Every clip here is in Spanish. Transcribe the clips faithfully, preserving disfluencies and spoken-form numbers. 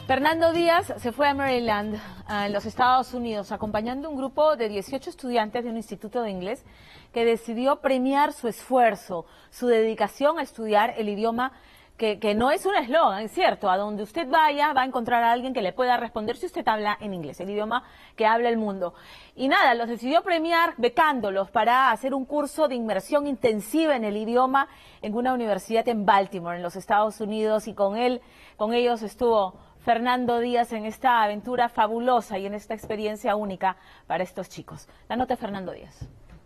Fernando Díaz se fue a Maryland, en los Estados Unidos, acompañando un grupo de dieciocho estudiantes de un instituto de inglés que decidió premiar su esfuerzo, su dedicación a estudiar el idioma que, que no es un eslogan, es cierto. A donde usted vaya va a encontrar a alguien que le pueda responder si usted habla en inglés, el idioma que habla el mundo. Y nada, los decidió premiar becándolos para hacer un curso de inmersión intensiva en el idioma en una universidad en Baltimore, en los Estados Unidos, y con él, con ellos estuvo Fernando Díaz en esta aventura fabulosa y en esta experiencia única para estos chicos. La nota de Fernando Díaz.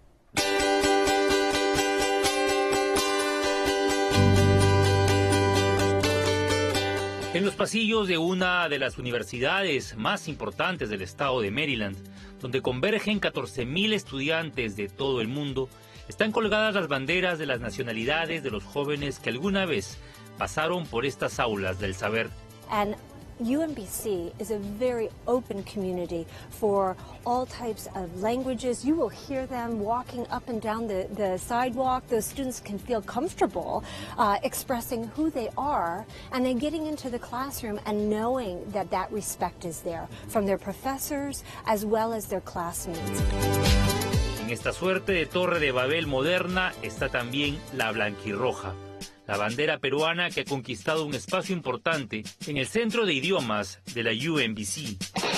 En los pasillos de una de las universidades más importantes del estado de Maryland, donde convergen catorce mil estudiantes de todo el mundo, están colgadas las banderas de las nacionalidades de los jóvenes que alguna vez pasaron por estas aulas del saber. And U M B C is a very open community for all types of languages. You will hear them walking up and down the, the sidewalk. Those students can feel comfortable uh, expressing who they are, and then getting into the classroom and knowing that that respect is there from their professors as well as their classmates. En esta suerte de torre de Babel moderna está también la blanquirroja, la bandera peruana que ha conquistado un espacio importante en el Centro de Idiomas de la U M B C.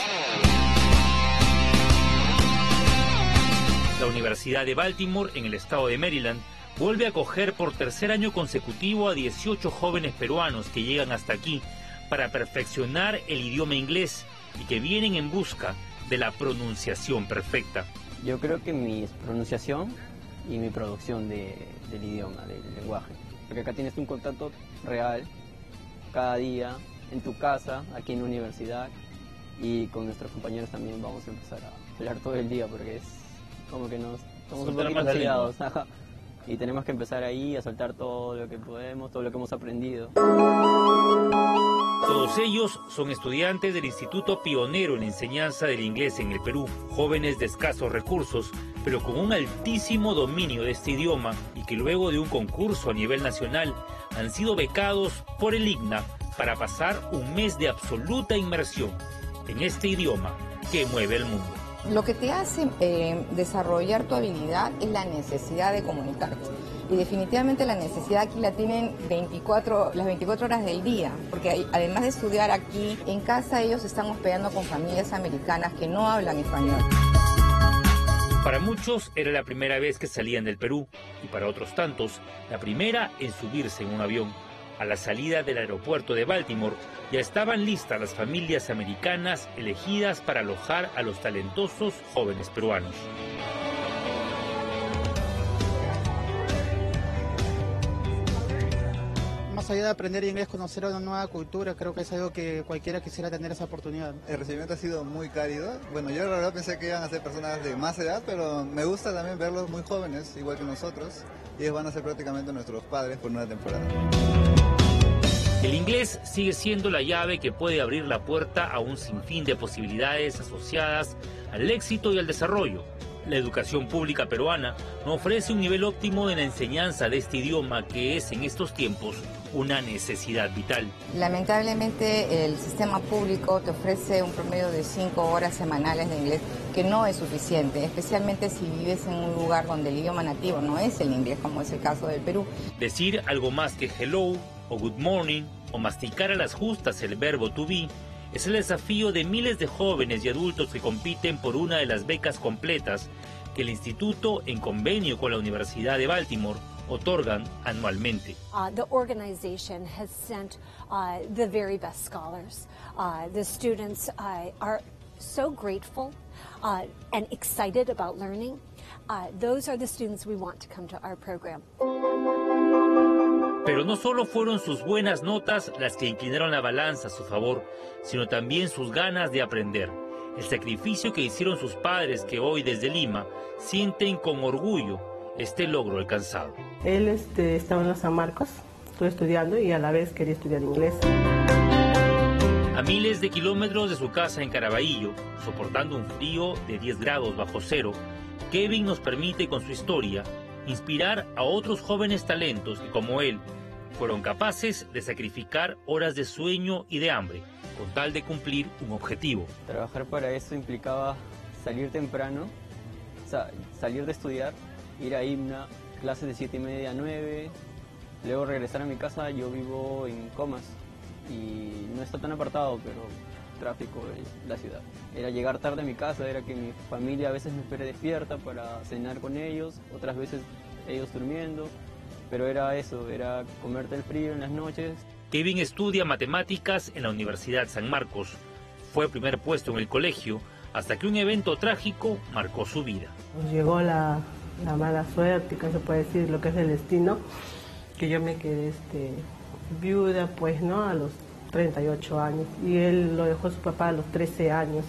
La Universidad de Baltimore, en el estado de Maryland, vuelve a acoger por tercer año consecutivo a dieciocho jóvenes peruanos que llegan hasta aquí para perfeccionar el idioma inglés y que vienen en busca de la pronunciación perfecta. Yo creo que mi pronunciación y mi producción de, del idioma, del lenguaje. Porque acá tienes un contacto real, cada día, en tu casa, aquí en la universidad, y con nuestros compañeros también vamos a empezar a hablar todo el día, porque es como que nos estamos un poquito oxidados, y tenemos que empezar ahí a soltar todo lo que podemos, todo lo que hemos aprendido. Todos ellos son estudiantes del Instituto Pionero en la Enseñanza del Inglés en el Perú, jóvenes de escasos recursos, pero con un altísimo dominio de este idioma y que luego de un concurso a nivel nacional han sido becados por el I G N A para pasar un mes de absoluta inmersión en este idioma que mueve el mundo. Lo que te hace eh, desarrollar tu habilidad es la necesidad de comunicarte. Y definitivamente la necesidad aquí la tienen veinticuatro, las veinticuatro horas del día, porque además de estudiar aquí, en casa ellos están hospedando con familias americanas que no hablan español. Para muchos era la primera vez que salían del Perú y para otros tantos la primera en subirse en un avión. A la salida del aeropuerto de Baltimore ya estaban listas las familias americanas elegidas para alojar a los talentosos jóvenes peruanos. Más allá de aprender inglés, conocer una nueva cultura, creo que es algo que cualquiera quisiera tener esa oportunidad. El recibimiento ha sido muy cálido. Bueno, yo la verdad pensé que iban a ser personas de más edad, pero me gusta también verlos muy jóvenes, igual que nosotros. Y ellos van a ser prácticamente nuestros padres por una temporada. El inglés sigue siendo la llave que puede abrir la puerta a un sinfín de posibilidades asociadas al éxito y al desarrollo. La educación pública peruana no ofrece un nivel óptimo en la enseñanza de este idioma que es en estos tiempos una necesidad vital. Lamentablemente el sistema público te ofrece un promedio de cinco horas semanales de inglés que no es suficiente, especialmente si vives en un lugar donde el idioma nativo no es el inglés, como es el caso del Perú. Decir algo más que hello o good morning o masticar a las justas el verbo to be es el desafío de miles de jóvenes y adultos que compiten por una de las becas completas que el instituto, en convenio con la Universidad de Baltimore, otorgan anualmente. Uh, the organization has sent uh, the very best scholars. Uh, the students uh, are so grateful uh, and excited about learning. Uh, those are the students we want to come to our program. Pero no solo fueron sus buenas notas las que inclinaron la balanza a su favor, sino también sus ganas de aprender, el sacrificio que hicieron sus padres que hoy desde Lima sienten con orgullo este logro alcanzado. Él este, estaba en San Marcos, estuve estudiando y a la vez quería estudiar inglés. A miles de kilómetros de su casa en Caraballo, soportando un frío de diez grados bajo cero, Kevin nos permite con su historia inspirar a otros jóvenes talentos que, como él, fueron capaces de sacrificar horas de sueño y de hambre con tal de cumplir un objetivo. Trabajar para eso implicaba salir temprano, sa salir de estudiar, ir a Himna, clases de siete y media a nueve, luego regresar a mi casa. Yo vivo en Comas y no está tan apartado, pero tráfico de la ciudad. Era llegar tarde a mi casa, era que mi familia a veces me espere despierta para cenar con ellos, otras veces ellos durmiendo, pero era eso, era comerte el frío en las noches. Kevin estudia matemáticas en la Universidad San Marcos. Fue primer puesto en el colegio hasta que un evento trágico marcó su vida. Nos llegó la, la mala suerte, que se puede decir, lo que es el destino, que yo me quedé este, viuda, pues, ¿no?, a los treinta y ocho años, y él lo dejó a su papá a los trece años.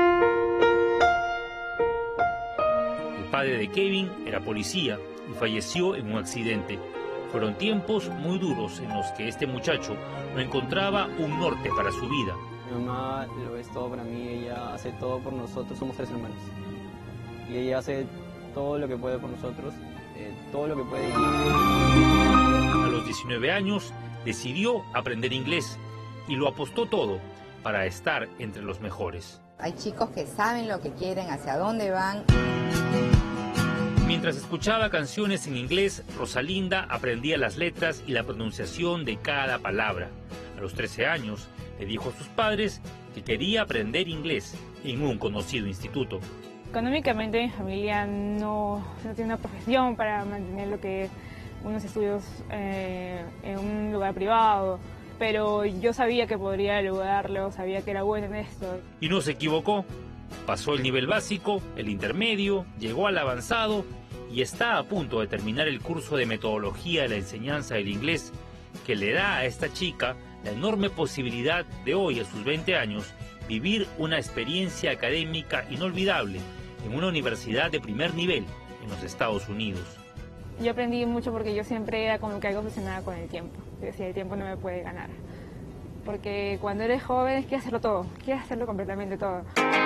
El padre de Kevin era policía y falleció en un accidente. Fueron tiempos muy duros en los que este muchacho no encontraba un norte para su vida. Mi mamá lo es todo para mí, ella hace todo por nosotros, somos tres hermanos. Y ella hace todo lo que puede por nosotros, eh, todo lo que puede. A los diecinueve años decidió aprender inglés y lo apostó todo para estar entre los mejores. Hay chicos que saben lo que quieren, hacia dónde van. Mientras escuchaba canciones en inglés, Rosalinda aprendía las letras y la pronunciación de cada palabra. A los trece años, le dijo a sus padres que quería aprender inglés en un conocido instituto. Económicamente mi familia no, no tiene una profesión para mantener lo que es unos estudios eh, en un lugar privado, pero yo sabía que podría lograrlo, sabía que era bueno en esto. Y no se equivocó. Pasó el nivel básico, el intermedio, llegó al avanzado y está a punto de terminar el curso de metodología de la enseñanza del inglés, que le da a esta chica la enorme posibilidad de hoy, a sus veinte años, vivir una experiencia académica inolvidable en una universidad de primer nivel en los Estados Unidos. Yo aprendí mucho porque yo siempre era como que algo obsesionada con el tiempo. Yo decía, el tiempo no me puede ganar. Porque cuando eres joven quieres hacerlo todo, quieres hacerlo completamente todo.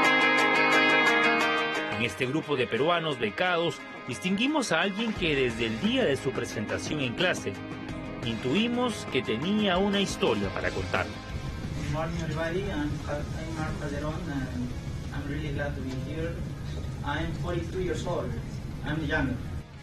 En este grupo de peruanos becados distinguimos a alguien que desde el día de su presentación en clase intuimos que tenía una historia para contar. Good morning everybody, I'm, I'm Marco Calderón and I'm really glad to be here. I'm forty-two years old, I'm the youngest.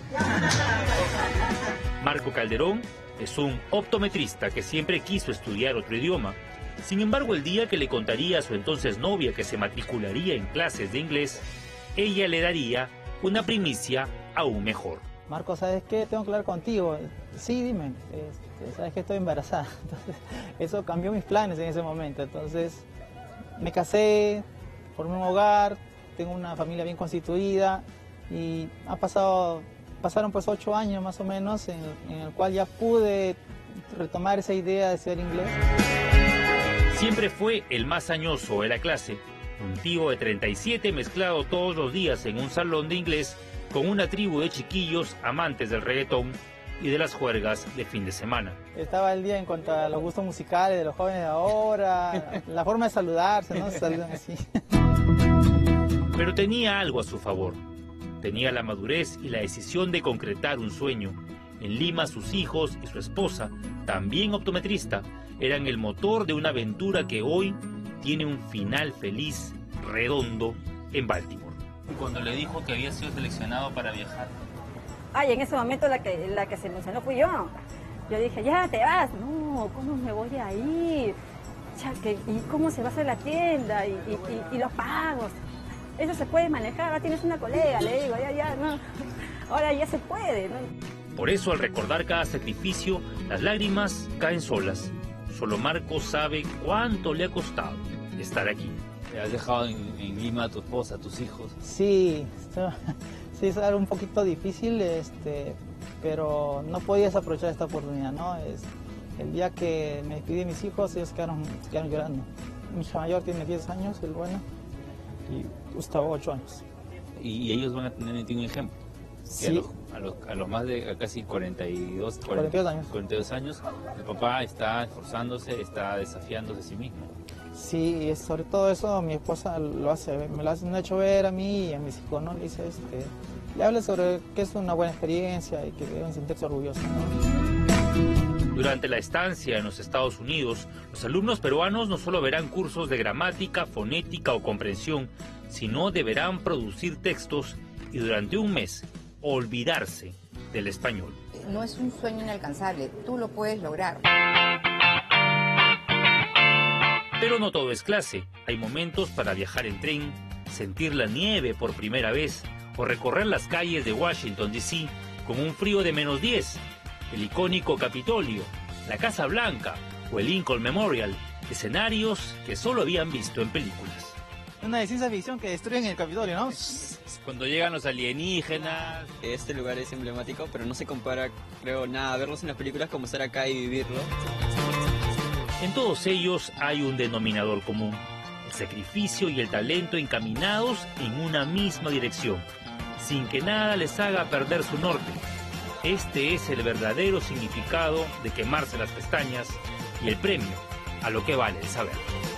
Marco Calderón es un optometrista que siempre quiso estudiar otro idioma. Sin embargo, el día que le contaría a su entonces novia que se matricularía en clases de inglés, ella le daría una primicia aún mejor. Marco, ¿sabes qué? Tengo que hablar contigo. Sí, dime. Este, ¿Sabes que estoy embarazada? Entonces, eso cambió mis planes en ese momento. Entonces, me casé, formé un hogar, tengo una familia bien constituida y ha pasado... Pasaron pues ocho años más o menos en, en el cual ya pude retomar esa idea de estudiar inglés. Siempre fue el más añoso de la clase, un tío de treinta y siete mezclado todos los días en un salón de inglés con una tribu de chiquillos amantes del reggaetón y de las juergas de fin de semana. Estaba el día en cuanto a los gustos musicales de los jóvenes de ahora, la forma de saludarse, ¿no? Se saludan así. Pero tenía algo a su favor. Tenía la madurez y la decisión de concretar un sueño. En Lima, sus hijos y su esposa, también optometrista, eran el motor de una aventura que hoy tiene un final feliz, redondo, en Baltimore. Y cuando le dijo que había sido seleccionado para viajar. Ay, en ese momento la que, la que se emocionó fui yo. Yo dije, ya te vas. No, ¿cómo me voy a ir? Ya, que, ¿y cómo se va a hacer la tienda? Y, y, y, y los pagos. Eso se puede manejar, ahora tienes una colega, le digo, ya, ya, no. Ahora ya se puede, ¿no? Por eso, al recordar cada sacrificio, las lágrimas caen solas. Solo Marco sabe cuánto le ha costado estar aquí. ¿Te has dejado en, en Lima a tu esposa, a tus hijos? Sí, esto, sí, es algo un poquito difícil, este, pero no podías aprovechar esta oportunidad, ¿no? Es, el día que me despedí de mis hijos, ellos quedaron, quedaron llorando. Mi hija mayor tiene diez años, el bueno, y Gustavo ocho años. Y ellos van a tener en ti un ejemplo. Sí. A los, a, los, a los más de casi cuarenta y dos, cuarenta y dos años. cuarenta y dos años, el papá está esforzándose, está desafiándose a sí mismo. Sí, sobre todo eso mi esposa lo hace, me lo ha hecho ver a mí y a mis hijos, ¿no? Le dice, este, le habla sobre que es una buena experiencia y que deben sentirse orgullosos, ¿no? Durante la estancia en los Estados Unidos, los alumnos peruanos no solo verán cursos de gramática, fonética o comprensión, sino deberán producir textos y durante un mes olvidarse del español. No es un sueño inalcanzable, tú lo puedes lograr. Pero no todo es clase. Hay momentos para viajar en tren, sentir la nieve por primera vez o recorrer las calles de Washington, D C con un frío de menos diez, el icónico Capitolio, la Casa Blanca o el Lincoln Memorial, escenarios que solo habían visto en películas. Una de ciencia ficción que destruyen el Capitolio, ¿no? Cuando llegan los alienígenas. Este lugar es emblemático, pero no se compara, creo, nada, verlos en las películas como estar acá y vivirlo. En todos ellos hay un denominador común, el sacrificio y el talento encaminados en una misma dirección, sin que nada les haga perder su norte. Este es el verdadero significado de quemarse las pestañas y el premio a lo que vale el saber.